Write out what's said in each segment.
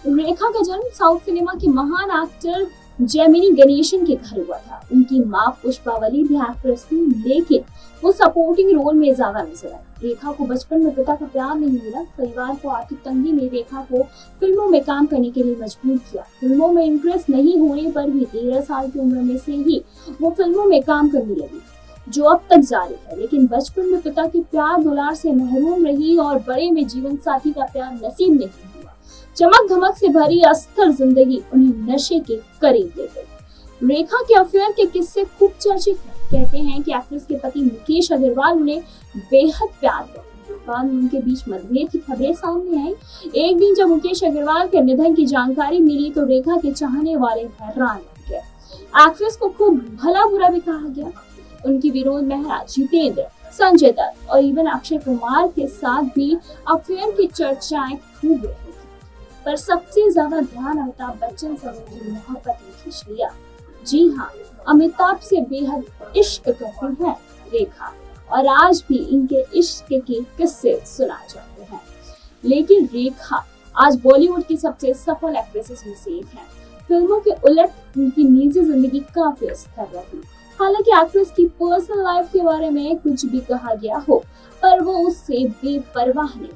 रेखा का जन्म south cinema के महान एक्टर जेमिनी गणेशन के घर हुआ था। उनकी मां पुष्पावली भी एक्ट्रेस थी, लेकिन वो सपोर्टिंग रोल में ज्यादा नजर आई। रेखा को बचपन में पिता का प्यार नहीं मिला। परिवार को आर्थिक तंगी ने रेखा को फिल्मों में काम करने के लिए मजबूर किया। फिल्मों में इंटरेस्ट नहीं होने पर भी 13 साल की उम्र में से ही वो फिल्मों में काम करने लगी, जो अब तक जारी है। लेकिन बचपन में पिता के प्यार दुलार से महरूम रही और बड़े में जीवन साथी का प्यार नसीब नहीं हुआ। चमक धमक से भरी अस्तर जिंदगी उन्हें नशे के करीब ले गई। रेखा के अफेयर के किस्से खूब चर्चित हैं। कहते हैं कि एक्ट्रेस के पति मुकेश अग्रवाल उन्हें बेहद प्यार करते हैं। बाद में उनके बीच मतभेद की खबरें सामने आई। एक दिन जब मुकेश अग्रवाल के निधन की जानकारी मिली तो रेखा के चाहने वाले हैरान रह गए। एक्ट्रेस को खूब भला बुरा भी कहा गया। उनकी विनोद मेहरा, जितेंद्र, संजय दत्त और इवन अक्षय कुमार के साथ भी अफेयर की चर्चाएं खूब रही। पर सबसे ज्यादा ध्यान अमिताभ बच्चन से उनकी मोहब्बत ने खींच लिया। जी हाँ, अमिताभ से बेहद इश्क करती हैं रेखा और आज भी इनके इश्क के किस्से सुनाए जाते हैं। लेकिन रेखा आज बॉलीवुड की सबसे सफल एक्ट्रेसेस में से एक है। फिल्मों के उलट उनकी निजी जिंदगी काफी अस्थिर रही। हालांकि एक्ट्रेस की पर्सनल लाइफ के बारे में कुछ भी कहा गया हो, पर वो उससे बेपरवाह नहीं,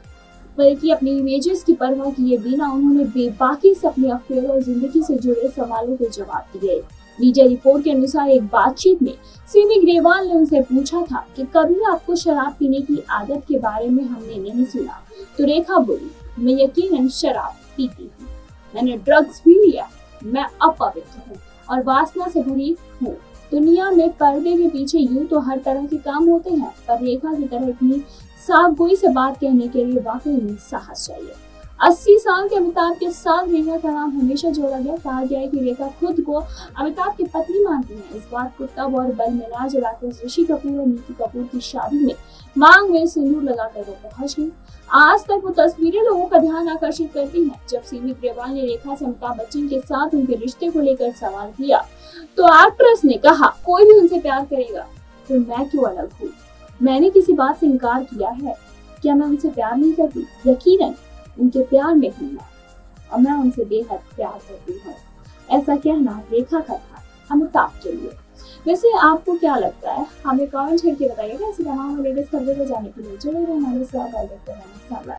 बल्कि अपनी इमेजेस की परवाह किए बिना उन्होंने बेबाकी से अपने अफेयर और जिंदगी से जुड़े सवालों के जवाब दिए। मीडिया रिपोर्ट के अनुसार एक बातचीत में सिमी ग्रेवाल ने उनसे पूछा था कि कभी आपको शराब पीने की आदत के बारे में हमने नहीं सुना, तो रेखा बोली, मैं यकीनन शराब पीती हूँ, मैंने ड्रग्स भी लिया, मैं अपवित्र हूँ और वासना से भरी हूँ। दुनिया में पर्दे के पीछे यूं तो हर तरह के काम होते हैं, पर रेखा की तरह इतनी साफ गोई से बात कहने के लिए वाकई में साहस चाहिए। 80 साल के अमिताभ के साथ रेखा का नाम हमेशा जोड़ा गया। कहा गया है कि रेखा खुद को अमिताभ की पत्नी मानती हैं। इस बात को तब और बल मिला जब एक्ट्रेस ऋषि कपूर और नीतू कपूर की शादी में मांग में सिंदूर लगाकर वो पहुंच गई। आज तक वो तस्वीरें लोगों का ध्यान आकर्षित करती हैं। जब सिमी ग्रेवाल ने रेखा से अमिताभ बच्चन के साथ उनके रिश्ते को लेकर सवाल किया तो एक्ट्रेस ने कहा, कोई भी उनसे प्यार करेगा तो मैं क्यों अलग हूँ। मैंने किसी बात से इनकार किया है? क्या मैं उनसे प्यार नहीं करती? यकीनन उनके प्यार में हूँ मैं और मैं उनसे बेहद प्यार करती हूँ। ऐसा कहना रेखा का था अमिताभ के लिए। वैसे आपको क्या लगता है? हमें कमेंट करके बताइएगा। ऐसे तमाम लेटेस्ट खबरों को जानने के लिए जुड़े रहें हमारे साथ और देखते रहना।